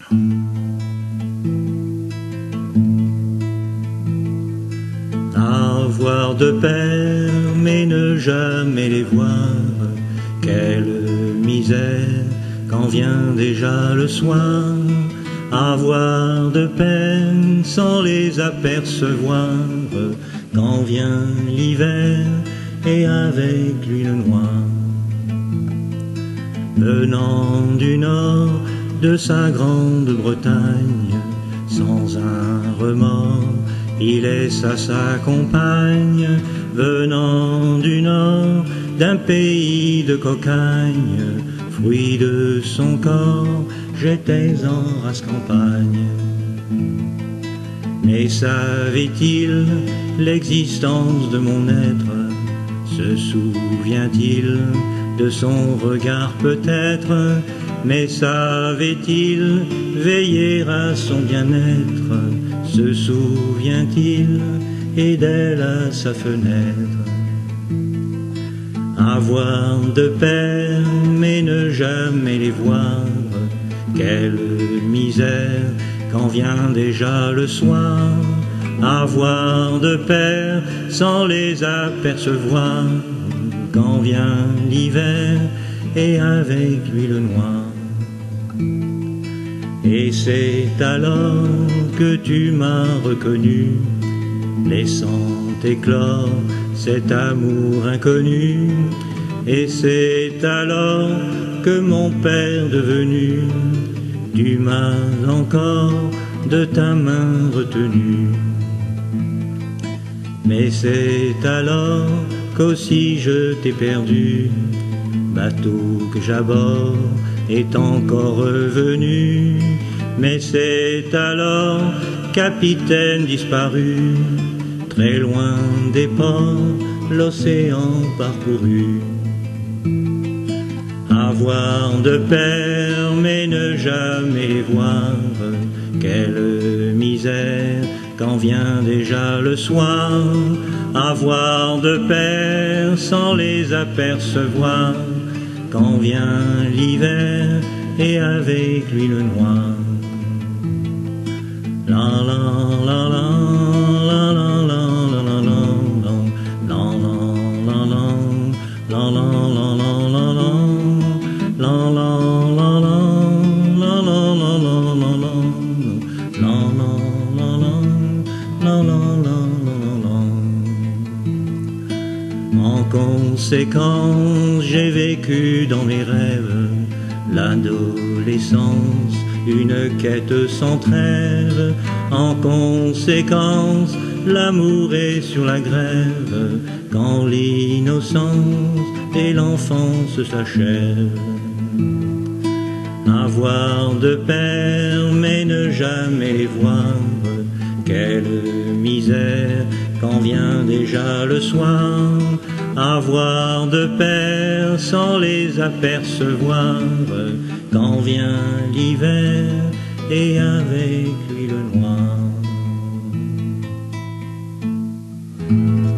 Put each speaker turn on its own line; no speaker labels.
Avoir de pères, mais ne jamais les voir, quelle misère quand vient déjà le soir. Avoir de peine sans les apercevoir, quand vient l'hiver et avec lui le noir. Venant du nord de sa grande Bretagne, sans un remords, il laisse à sa compagne. Venant du nord d'un pays de cocagne, fruit de son corps, j'étais en race campagne. Mais savait-il l'existence de mon être? Se souvient-il de son regard peut-être? Mais savait-il veiller à son bien-être? Se souvient-il et d'elle à sa fenêtre? Avoir de pères, mais ne jamais les voir, quelle misère quand vient déjà le soir. Avoir de pères sans les apercevoir, quand vient l'hiver et avec lui le noir. Et c'est alors que tu m'as reconnu, laissant éclore cet amour inconnu. Et c'est alors que mon père devenu, tu m'as encore de ta main retenu. Mais c'est alors qu'aussi je t'ai perdu, bateau que j'aborde est encore revenu. Mais c'est alors, capitaine disparu, très loin des ports, l'océan parcouru. Avoir de pères, mais ne jamais les voir, quelle misère quand vient déjà le soir. Avoir de pères sans les apercevoir, quand vient l'hiver et avec lui le noir. La la la la la la la la la la la la la la En conséquence, j'ai vécu dans mes rêves l'adolescence, une quête sans trêve. En conséquence, l'amour est sur la grève, quand l'innocence et l'enfance s'achèvent. Avoir de pères, mais ne jamais les voir, quelle misère quand vient déjà le soir. Avoir de pères sans les apercevoir, quand vient l'hiver et avec lui le noir.